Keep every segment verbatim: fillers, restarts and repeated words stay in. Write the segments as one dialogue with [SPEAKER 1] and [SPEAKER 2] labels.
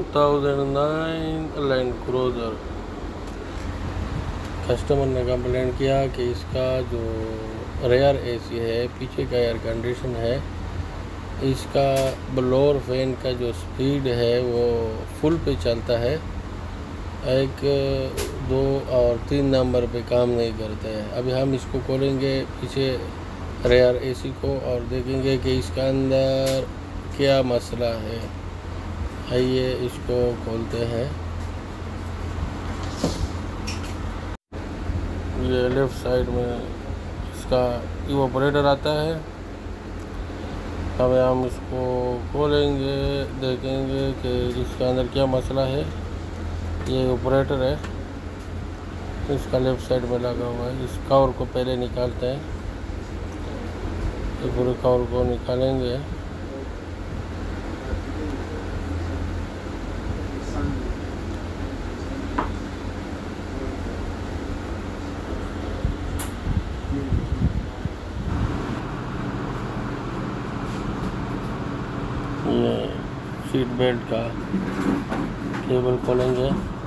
[SPEAKER 1] Thousand nine land cruiser. Customer ने complaint किया कि इसका जो रेयर एसी है, पीछे का एयर कंडीशन है, इसका ब्लोअर फैन का जो स्पीड है वो फुल पे चलता है, एक दो और तीन नंबर पे काम नहीं करता है। अभी हम इसको खोलेंगे पीछे रेयर एसी को और देखेंगे कि इसका अंदर क्या मसला है। आइए इसको खोलते हैं। ये लेफ़्ट साइड में इसका इवोपरेटर आता है। अब हम इसको खोलेंगे, देखेंगे कि इसके अंदर क्या मसला है। ये ऑपरेटर है, इसका लेफ़्ट साइड में लगा हुआ है। इस कवर को पहले निकालते हैं, तो पूरे कवर को निकालेंगे। ये सीट बेल्ट का केबल खोलेंगे।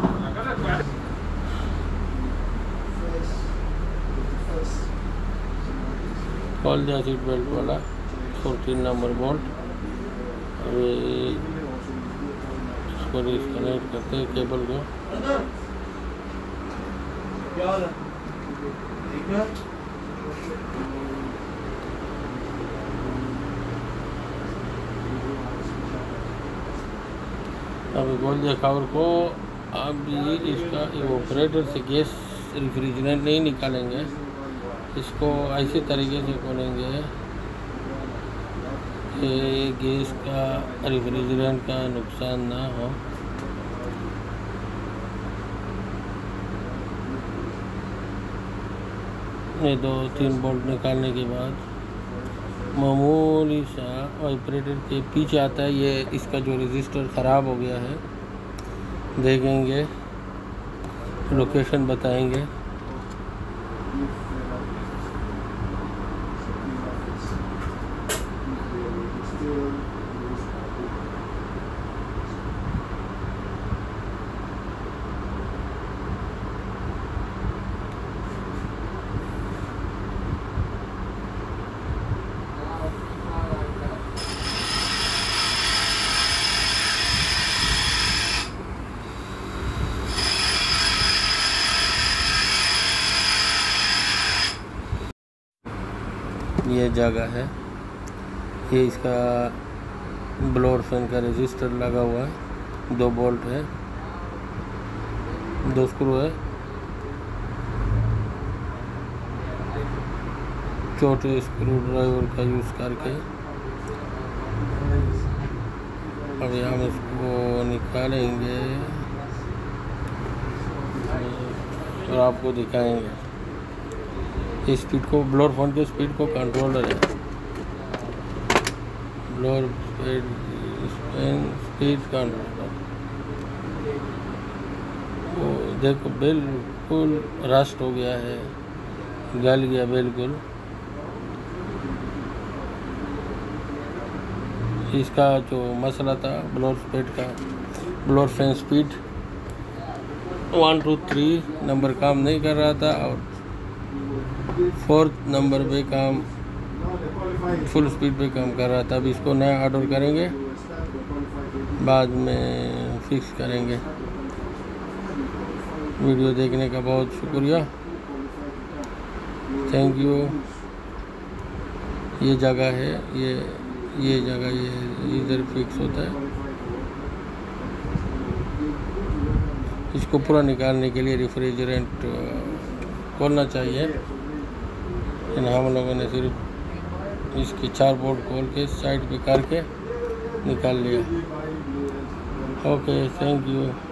[SPEAKER 1] खोल दिया सीट बेल्ट वाला फोर्टीन नंबर बोल्ट। अभी इसको डिस्कनेक्ट करते हैं केबल को। अभी खोल दिया कवर को। अब ये इसका इवोपरेटर से गैस रेफ्रिजरेंट नहीं निकालेंगे, इसको ऐसे तरीके से खोलेंगे कि गैस का रेफ्रिजरेंट का नुकसान ना हो। ये दो तीन बोल्ट निकालने के बाद मामूली सा ऑपरेटर के पीछे आता है। ये इसका जो रजिस्टर ख़राब हो गया है, देखेंगे, लोकेशन बताएंगे। ये जगह है, ये इसका ब्लोअर फैन का रजिस्टर लगा हुआ है। दो बोल्ट है, दो स्क्रू है। छोटे स्क्रू ड्राइवर का यूज़ करके अभी हम इसको निकालेंगे और आपको दिखाएंगे। इस स्पीड को, ब्लोअर फैन के स्पीड को कंट्रोलर है। ब्लोअर स्पीड कंट्रोलर, वो देखो बिल्कुल रस्ट हो गया है, गल गया बिल्कुल। इसका जो मसला था ब्लोअर स्पीड का, blower fan speed one two three number काम नहीं कर रहा था और फोर्थ नंबर पे काम फुल स्पीड पे काम कर रहा था। अब इसको नया ऑर्डर करेंगे, बाद में फिक्स करेंगे। वीडियो देखने का बहुत शुक्रिया, थैंक यू। ये जगह है, ये ये जगह ये इधर फिक्स होता है। इसको पूरा निकालने के लिए रेफ्रिजरेंट खोलना चाहिए, लेकिन हम लोगों ने सिर्फ इसकी चार बोर्ड खोल के साइड पे करके निकाल लिया। Okay, thank you.